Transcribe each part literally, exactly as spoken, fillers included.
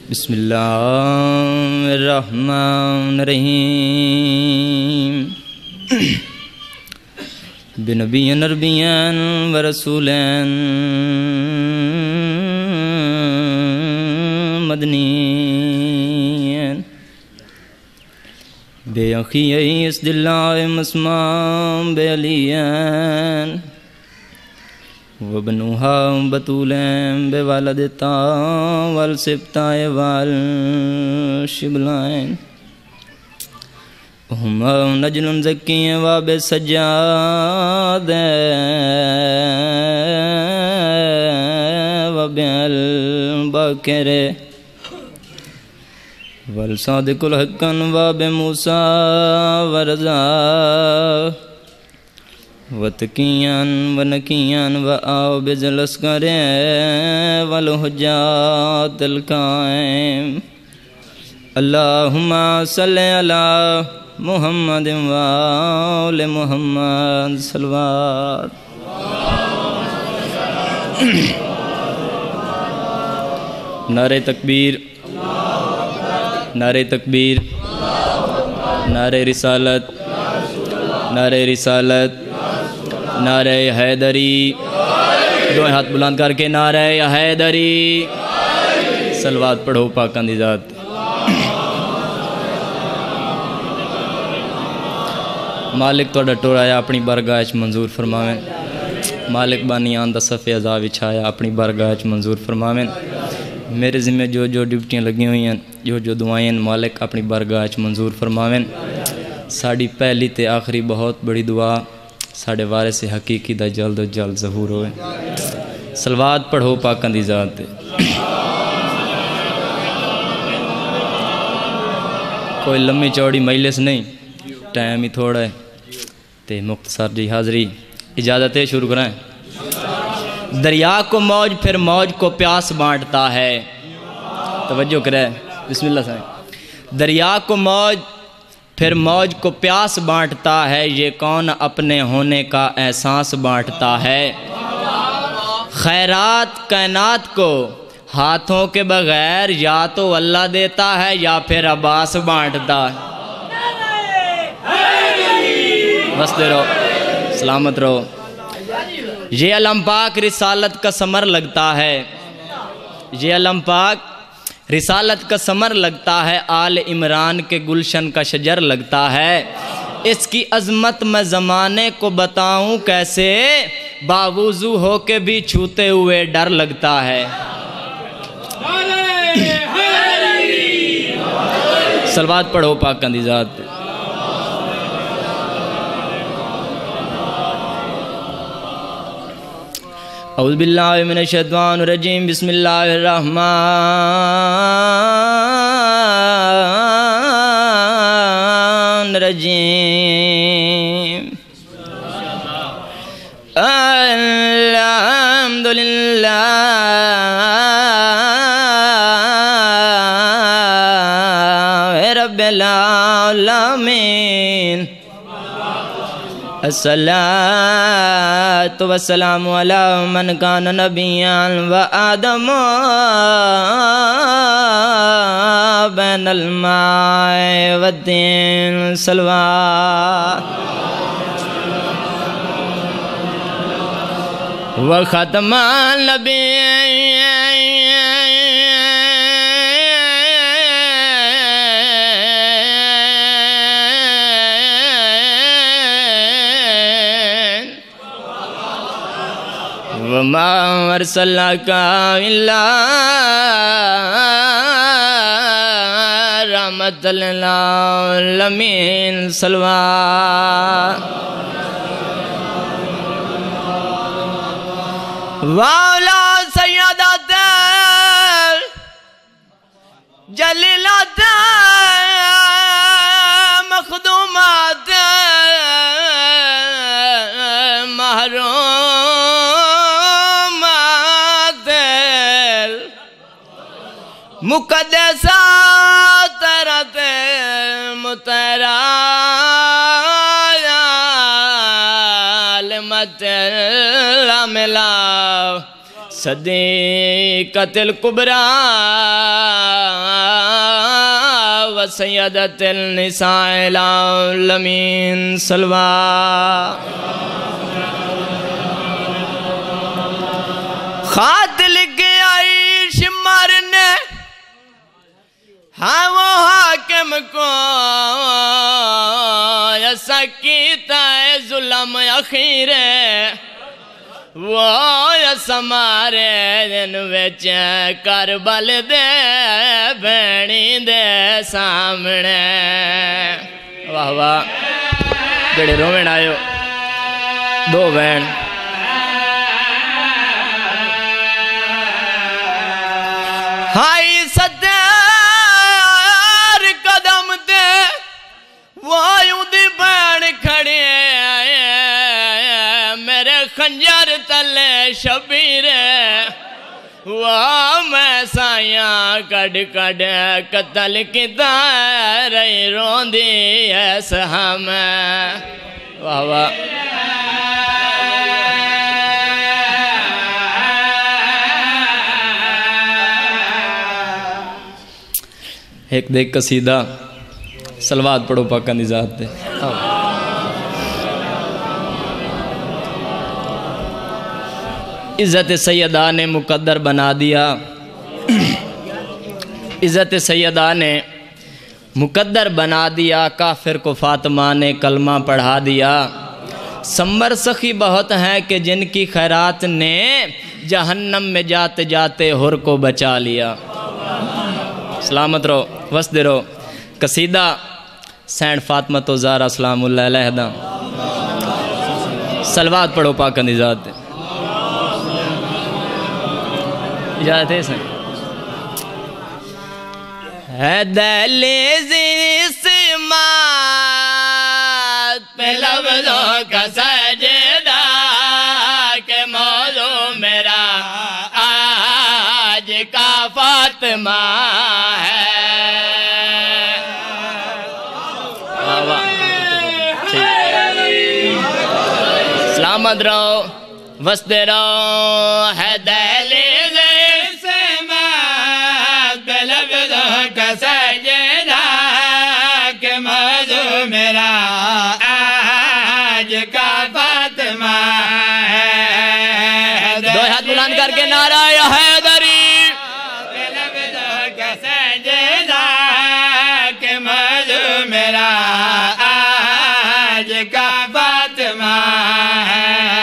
बिस्मिल्लाहिर्रहमानिर्रहीम। बिनबिय्यन नबिय्यन व रसूलन मदनियन बेअखियै इसदिल्लाह मस्माम बेअलियन व बनुहा बतूलैम बेवालदता वल सिब्ताए वल शिबलाइन हुमा नजनुन ज़किय व बेसज्जाद व बेअल बकरे वल सादिकुल हक्कन व बेमूसा व रज़ा वतकियन व नकियन व आओ बेजलस करे वल हुज्जातिल कायम। अल्लाहुम्मा सल्लि अला मुहम्मद व आले मुहम्मद सल्लल्लाहु। नारे तकबीर, नारे तकबीर, नारे रिसालत, नारे रिसालत, नारे हैदरी। दो हाथ बुलंद करके नारे हैदरी। सलवात पढ़ो पाकां दी ज़ात। मालिक तोड़ा टोराया अपनी बारगाह च मंजूर फरमावें। मालिक बानियान दा सफ़े अज़ा विछाया अपनी बारगाह च मंजूर फरमावें। मेरे ज़िम्मे जो जो ड्यूटियाँ लगी हुई हैं, जो जो दुआएं मालिक अपनी बारगाह च मंजूर फरमावें। साड़ी पहली ते आखिरी बहुत बड़ी दुआ साढ़े वारिस हकीकी दा जल्द अज जल्द ज़हूर होए। सलवात पढ़ो पाकां दी ज़ात। कोई लम्मी चौड़ी मजलिस नहीं, टाइम ही थोड़ा है ते मुख्तसर जी हाज़री। इजाज़त है, शुरू कराएं। दरिया को मौज फिर मौज को प्यास बांटता है। तवज्जो करें, बिस्मिल्लाह से। दरिया को मौज फिर मौज को प्यास बांटता है, ये कौन अपने होने का एहसास बांटता है। खैरात कायनात को हाथों के बगैर या तो अल्लाह देता है या फिर अब्बास बांटता है। बसते रहो, सलामत रहो। ये अलम पाक रिसालत का समर लगता है, ये अलम पाक रिसालत का समर लगता है, आल इमरान के गुलशन का शजर लगता है। इसकी अज़मत मैं ज़माने को बताऊं कैसे, बावुज़ू हो के भी छूते हुए डर लगता है। सलवात पढ़ो पाकां दी ज़ात। औज़ु बिल्लाहि मिनश शैतानिर रजीम। बिस्मिल्लाहिर रहमानिर रहीम। अल्हम्दुलिल्लाहि रब्बिल आलमीन। अस्सलातु वस्सलामु अला मन कान नबिय्यन व आदम बैनल माए वद्दीन। सलवात व ख़त्मन नबिय्यन वमा अरसलनाका इल्ला रहमतल लिल आलमीन। सलवात वाला सय्यदातल जलीलातल मखदूमातल महरूमातल मुक़द्दसा तरते मुतरा सदीक़तुल कुबरा व सय्यदतुल निसाइल आलमीन सलवा। खात लिख आई शिमर ने हाँ वो हाकिम को ऐसा कीता है जुल्म अखीरे वो समारे दिन विच करबल दे भैणी दे सामने। वाह वाह जेड़े रोवण आयो दो भैन हाई सत्तर कदम ते वो दी भैन खड़े मेरे खंजर तले शबीर वाह मैं साया कड़ कड़ कतल किता रही रोंदी ऐस हम। वाह वाह एक देख कसीदा सलवात पढ़ो पाका दी जात ते। इज़्ज़त सैयदा ने मुकद्दर बना दिया, इज़्ज़त सैयदा ने मुकद्दर बना दिया, काफिर को फातिमा ने कलमा पढ़ा दिया। संबर सखी बहुत हैं कि जिनकी खैरात ने जहन्नम में जाते जाते हुर को बचा लिया। सलामत रहो वसदे रहो। कसीदा सैन फातिमा तो ज़ारा सलामुल्लाह अलैहा सलवात पढ़ो पाक दी ज़ात इजाज़त है सर। है दहलीज़ इस्मात पे लफ्ज़ों का सजदा के मौजू मेरा आज का फातिमा है। सलामत रहो वसदे रहो। है दहलीज़ इस्मात पे लफ्ज़ों का सजदा के मौजू मेरा आज का फातिमा है। दो हाथ बुलंद करके नारा या हैदरी का सजदा के मौजू मेरा आज का फातिमा है।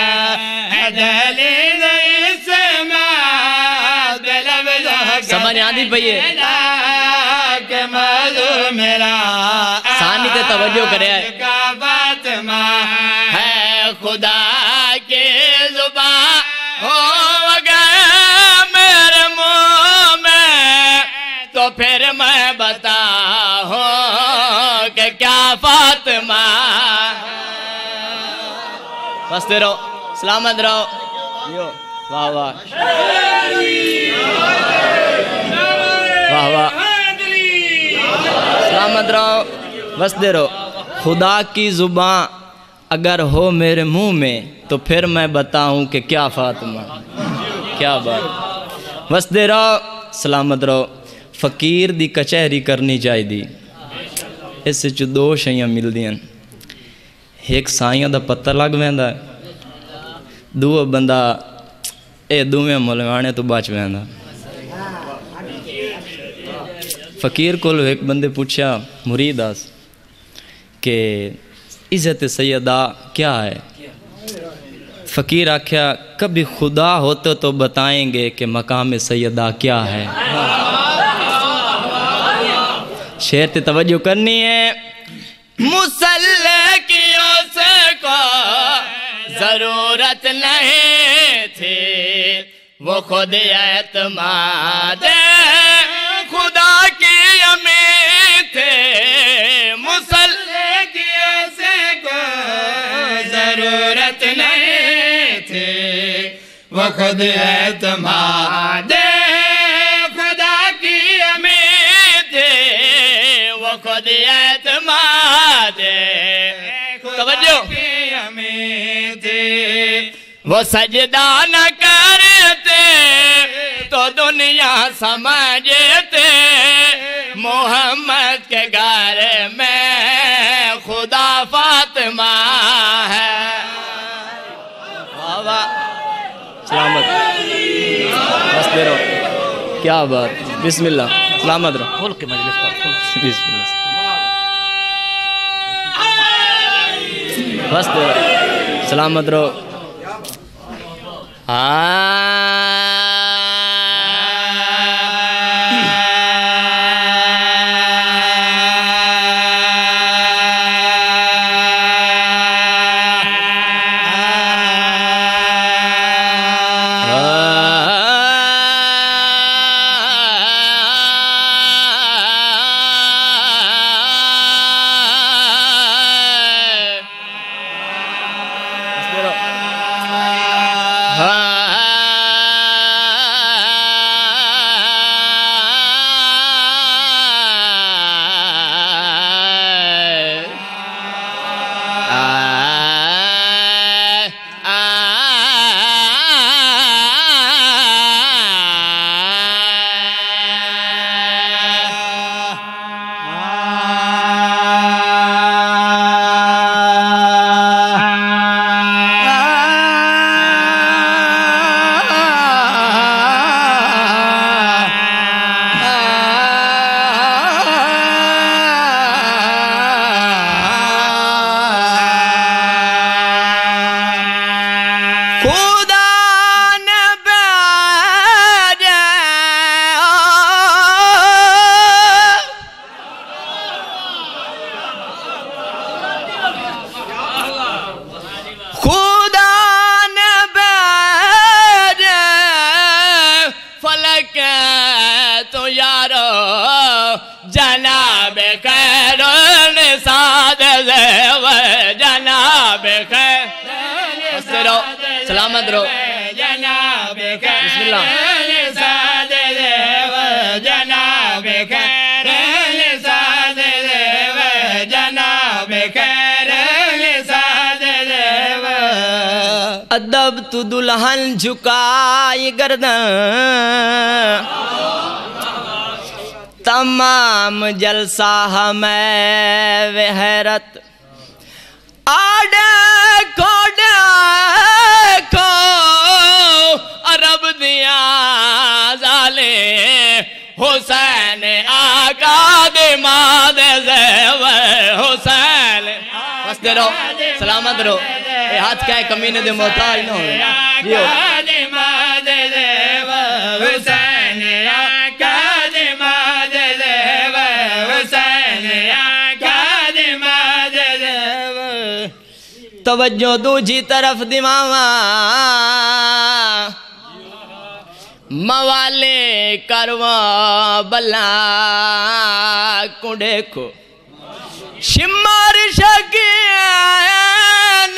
समझ आती पई है के मौजू मेरा सानी ते तवज्जो करे का फातिमा है। खुदा के जुबान हो गए मेरे मुंह में तो फिर मैं बताऊं कि क्या फातिमा। बसते रहो सलामत रहो। वाह वाह वाह वाह सलामत रहो वसदे रहो। खुदा की जुबान अगर हो मेरे मुंह में तो फिर मैं बताऊं कि क्या फातिमा। क्या बात वसदे रहो सलामत रहो। फकीर दी कचहरी करनी चाहिए। इस च दो शैयां मिलदियां एक साइयां दा पत्ता लग वैंदा दूआ बंदा ए दोवें मुलवाने तो बच वैंदा। फ़कीर को एक बंदे पूछा मुरीदास कि इज़्ज़त सैयदा क्या है। फ़कीर आख्या कभी खुदा होते तो बताएंगे कि मकाम सैयदा क्या है। शेर ते तवज्जो करनी है। मुसल्ले की उसको जरूरत नहीं थी वो खुद एतमाद खुदा की अमीर थे। मुसल्ले की उसको जरूरत नहीं थी वो खुद एतमाद खुदा की अमीर थे वो खुद एतमाद तवज्जो वो सजदा न करते दुनिया समझते मोहम्मद के घर में खुदा फातिमा है। वाह वाह, सलामत बस दे रहो, क्या बात, बिस्मिल्लाह, सलामत रहो, खोल के मजलिस पर, बिस्मिल्लाह, बस दे रहो, सलामत रहो। सलामत रहो, बिस्मिल्लाह, अदब तू दुल्हन झुकाई गर्दन, तमाम जलसा हमें वहरत, आडे कोडे को अरब दिया जाले हुसैन आका दिमाद हुसैन, बस दे रहो, सलामत रहो, ये हाथ क्या है, कमीने दे मोहताज न हो हुसैन आका दिमाद हुसैन आका दिमाद। तवज्जो दूजी तरफ दिमावा मवाले करवा बला को देखो शिमर शकीन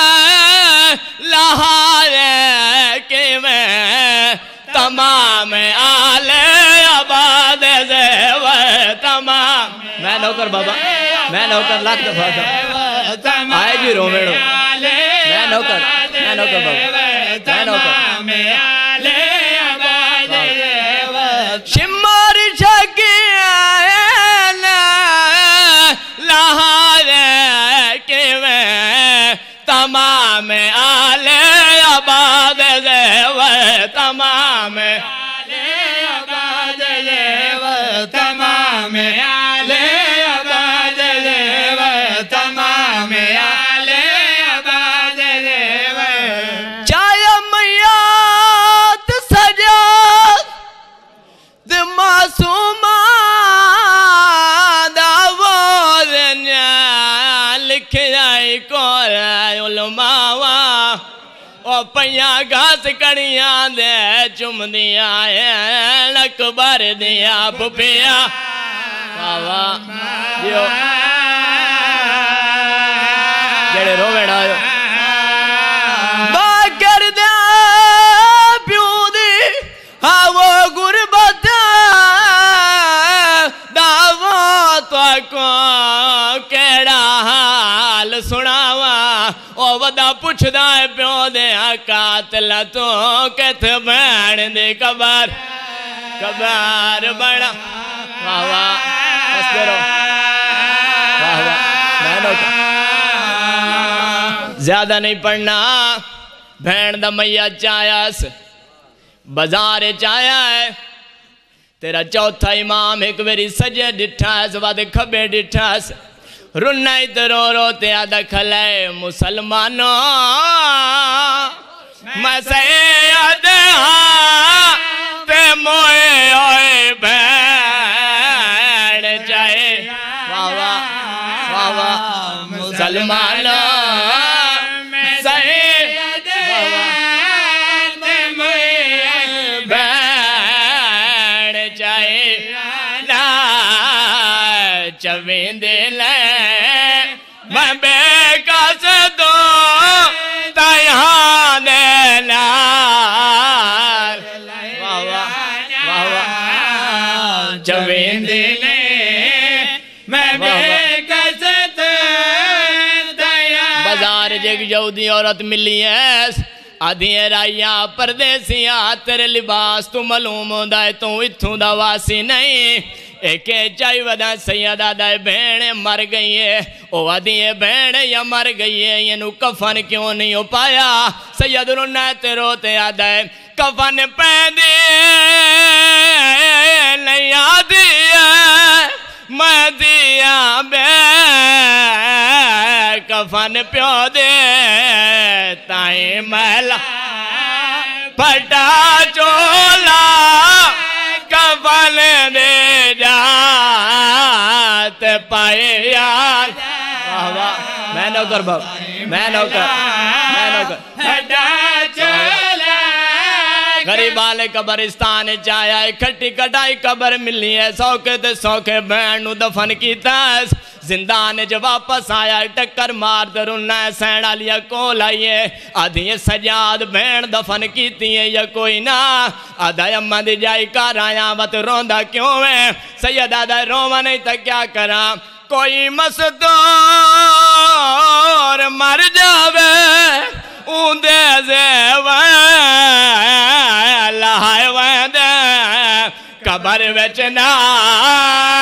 लहारे के में तमाम आले आबाद ज़ेव तमाम। मैं नौकर बाबा, मैं नौकर लाख दफा आए जी रो मेड़ो, मैं नौकर, मैं नौकर बाबा, मैं नौकर शिमर शकीन लहारे के में तमाम आले आबाद ज़ेव तमाम आले आबाद ज़ेव तमाम आले आबाद ज़ेव तमाम आले आबाद ज़ेव। चाय मैयात सजाद मासूमा दावोद लिख जाए कोर उलमावा ओ पैया घास कड़िया दे चुमदिया अकबर दिया पुपिया बाबा जियो जेड़े रोवे डायो बाकर दे प्यू दी हाँ वो गुरबत दावो तो को केड़ा हाल सुनावा ओ वदा पुछदा प्यो दे कातल तो किथ बैण दे कबर कबर बना वाह वाह हंसते रहो वाह वाह बहनों ज्यादा नहीं पढ़ना भैन दा मैया चायास बाजार चाया है तेरा चौथा इमाम एक बारी सजे डिठास वाद खबे डिठास रुन्ना तो रो रो ते आदा खलाए मुसलमानों मैं सैयद हाँ ते मोए ओए भैन चाहे वाह वाह वाह वाह मुसलमानों मैं सैयद ते मोए भैन चाहे ना चवेंदे ले मैं बेकस दो तहाँ देना वाह वाह वाह वाह चवेंदे ले मैं बेकस दो तहाँ बाजार जग यहूदी औरत मिली है आधिया राइया परदेसिया तेरे लिबास तू मालूम होंदा है तू इत्थों दा वासी नहीं एक चाई वदा सैयदा दा भेड़ मर गई है ओ आदि भेड़ या मर गई है इनू कफन क्यों नहीं हो पाया सैयद रोना ते रोते आदा है कफन पै दे नहीं आदि मैं दिया बे कफन प्यो दे ताई मैला फटा चोला कफन दे जात पाए यार वाह वाह मैं नौकर बाबा मैं नौकर मैं नौकर फटा चोला गरीब वाले कब्रिस्तान चाया खट्टी कटाई कबर मिली है सौखे ते सौखे बहन नू दफन कीता जिंदान च वापस आया टक्कर मार दरुना सैन आलिया कोल आइए आधी सजाद बहन दफन की या कोई ना आधा अम्मा दी जाई घर आया बत रोंदा क्यों है सैयद आदा रोवा नहीं तो क्या करा कोई मजदूर मर जावे ऊंदे से लहाए वंदे कबर विच ना